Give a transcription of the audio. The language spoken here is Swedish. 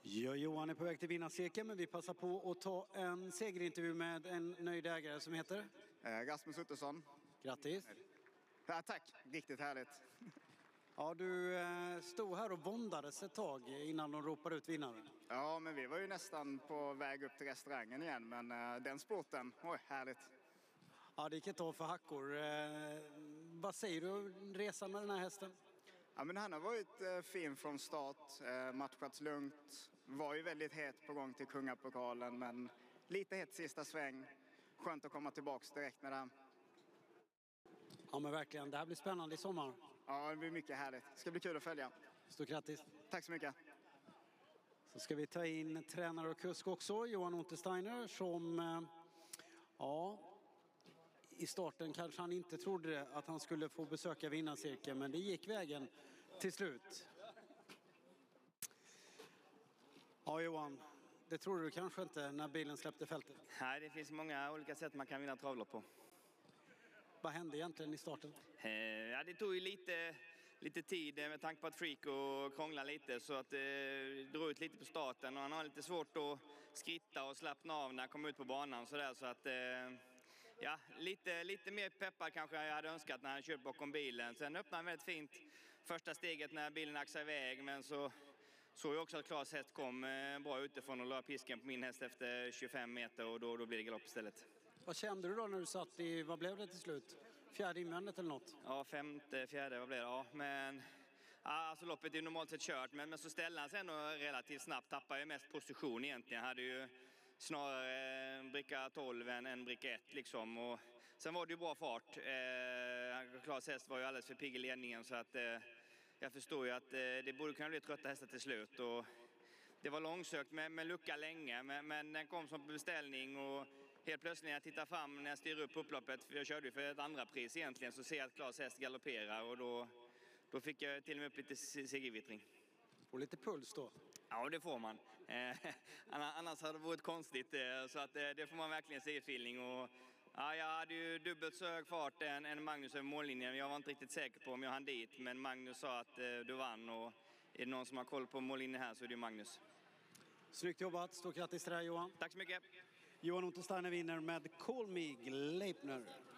Ja, Johan är på väg till vinnarcirkeln, men vi passar på att ta en segerintervju med en nöjd ägare som heter Rasmus Ottosson. Grattis. Ja, tack, riktigt härligt. Ja, du stod här och våndades ett tag innan de ropade ut vinnaren. Ja, men vi var ju nästan på väg upp till restaurangen igen, men den sporten, härligt. Ja, det gick ett tag för hackor. Vad säger du om resan med den här hästen? Ja, men han har varit fin från start, matchats lugnt, var ju väldigt het på gång till kungapokalen, men lite het sista sväng. Skönt att komma tillbaka direkt med det. Ja, men verkligen. Det här blir spännande i sommar. Ja, det blir mycket härligt. Det ska bli kul att följa. Stort grattis. Tack så mycket. Så ska vi ta in tränare och kusk också, Johan Untersteiner, som i starten kanske han inte trodde att han skulle få besöka vinnarcirkeln, men det gick vägen till slut. Ja, Johan, det trodde du kanske inte när bilen släppte fältet. Nej, det finns många olika sätt man kan vinna travlopp på. Vad hände egentligen i starten? Ja, det tog ju lite tid med tanke på att Freako krånglar lite, så att det drog ut lite på starten och han har lite svårt att skritta och slappna av när han kommer ut på banan så att ja, lite mer peppar kanske jag hade önskat när han kört bakom bilen. Sen öppnade han väldigt fint första steget när bilen axade iväg, men så såg jag också att Claes häst kom bra utifrån och la pisken på min häst efter 25 meter och då blir det galopp istället. Vad kände du då när du satt i, vad blev det till slut? Fjärde invändet eller något? Ja, fjärde, vad blev det? Ja, men alltså loppet är normalt sett kört, men så ställde han sig ändå relativt snabbt, tappade ju mest position egentligen. Hade ju snarare bricka 12 än bricka 1 liksom, och sen var det ju bra fart. Claes häst var ju alldeles för pigg i ledningen, så att jag förstår ju att det borde kunna bli trötta hästar till slut, och det var långsökt med lucka länge, men den kom som beställning, och helt plötsligt när jag tittar fram när jag styr upp upploppet, för jag körde ju för ett andra pris egentligen, så ser jag att Claes häst galopperar, och då fick jag till och med upp lite segervittring. Och lite puls då? Ja, det får man. Annars hade det varit konstigt, så att det får man verkligen segerfeeling. Och ja, jag hade ju dubbelt så hög fart än Magnus över mållinjen. Jag var inte riktigt säker på om jag hann dit, men Magnus sa att du vann, och är det någon som har koll på mållinjen här så är det Magnus. Snyggt jobbat, stort grattis till dig, Johan. Tack så mycket. Johan Untersteiner vinner med Call Me Gleipner.